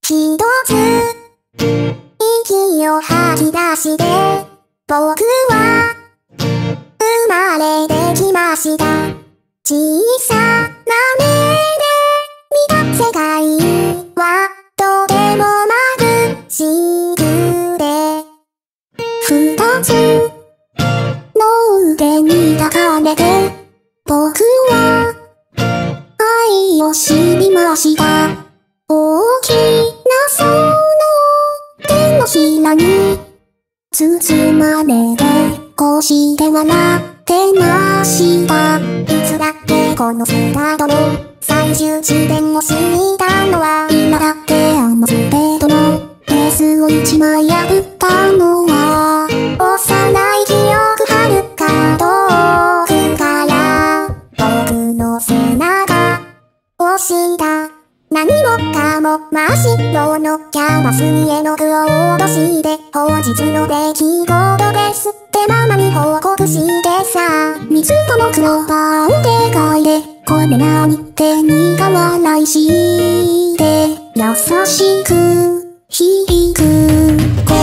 一つ息を吐き出して僕は生まれてきました。小さな目で見た世界はとても眩しくて、二つの腕に抱かれて僕は愛を知りました。大きなその手のひらに包まれてこうして笑ってました。いつだってこのスタートの最終地点を過ぎたのは、今だってあのスペードのレースを一枚破ったのは、幼い記憶はるか遠くから僕の背中を押した。何もかも真っ白のキャバスに絵の具を落として、本日の出来事ですってママに報告してさ、水とのクローバーをでかいでこれ何って苦笑いして優しく響く声。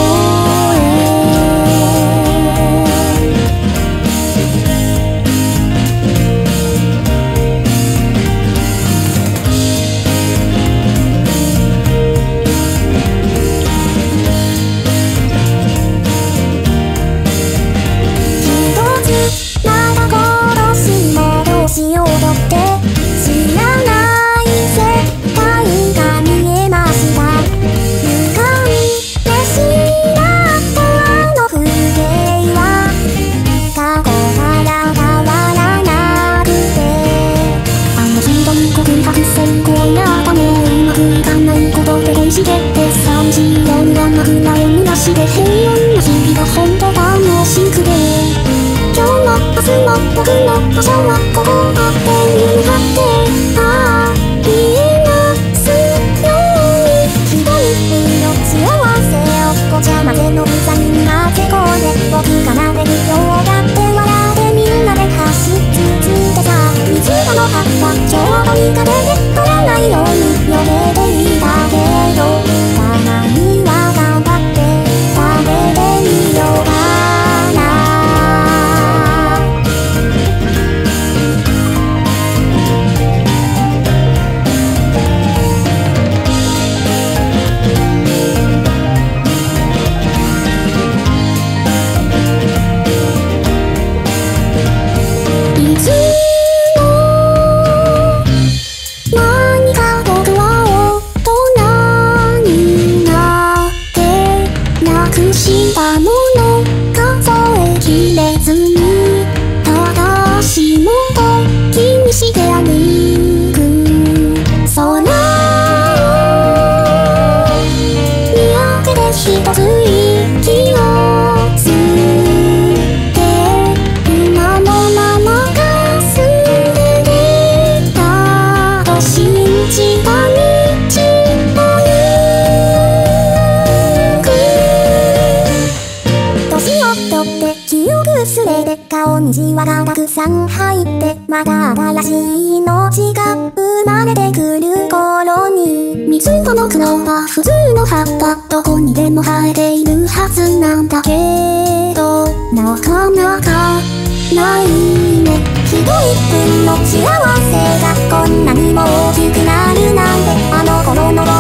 平穏な日々がほんと楽しくて、今日も明日も僕の場所はここだって見張って、ああ見えますように一人の幸せをごちゃ混ぜのうざに混ぜ込んで、僕がなれるようだって笑ってみんなで走り続けた。水場の葉っぱちょうどいい風で取らないように避けていたけど、たまには頑張って食べてみようかな。いつも何か僕は大人になってなくしたもの数えきれずに、ただ足元気にして歩く空を見上げて一つ息を吸って今のままが過ぎてたと信じた道を行く。年を取って記憶薄れて顔にじわがたくさん入って、また新しい命が生まれてくる頃に、水とのクローバー普通の葉っぱどこにでも生えているはずなんだけど、なかなかないね。一人分の幸せがこんなにも大きくなるなんて、あの頃の